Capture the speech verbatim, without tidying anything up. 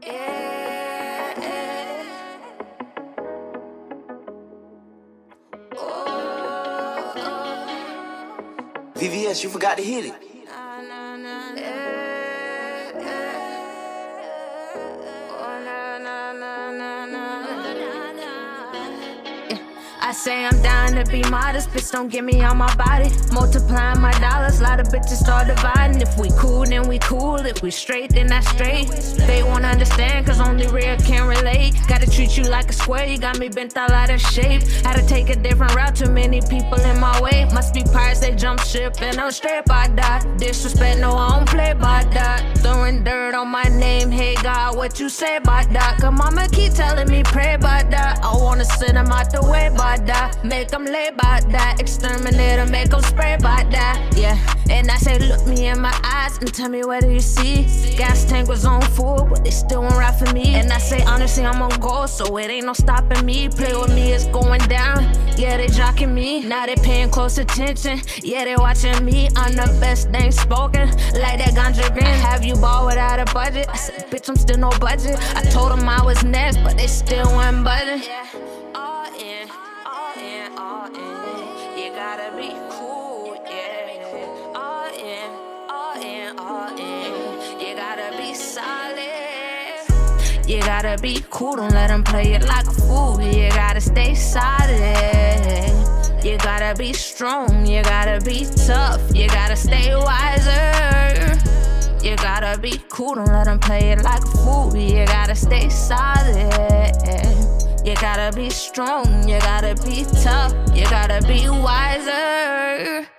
Yeah, yeah. Oh, oh. V V S, you forgot to hit it. Nah, nah, nah. Yeah, yeah. Oh, nah, nah, nah, nah, nah. Yeah. I say I'm down to be modest, bitch, don't get me on my body. Multiplying my dollars, lot of bitches start dividing. If we cool, then we cool. If we straight, then that's straight. They won't understand, cause only real can relate. Gotta treat you like a square, you got me bent all out of shape. Had to take a different route, too many people in my way. Must be pirates, they jump ship, and I'm straight by that. Disrespect, no, I don't play by that. Throwing dirt on my name, hey God, what you say about that? Cause mama keep telling me pray about that. I wanna send them out the way by that. Make them lay by that. Exterminate them, make them spray by that. Yeah, and I say look me in my eyes and tell me what do you see. Gas tank was on full, but they still won't ride for me. And I say honestly I'm on goal, so it ain't no stopping me. Play with me, it's going down. Yeah, they jocking me, now they paying close attention. Yeah, they watching me, I'm the best thing spoken. Like that ganja green, have you ball without a budget? I said bitch, I'm still no budget. I told them I was next, but they still weren't budging. Yeah, all in, all in, all in. You gotta be cool, yeah. All in, all in, all in. You gotta be solid. You gotta be cool, don't let them play it like a fool. You gotta stay solid. You gotta be strong, you gotta be tough. You gotta stay wiser. You gotta be cool, don't let them play it like a fool. You gotta stay solid. You gotta be strong, you gotta be tough. You gotta be wiser.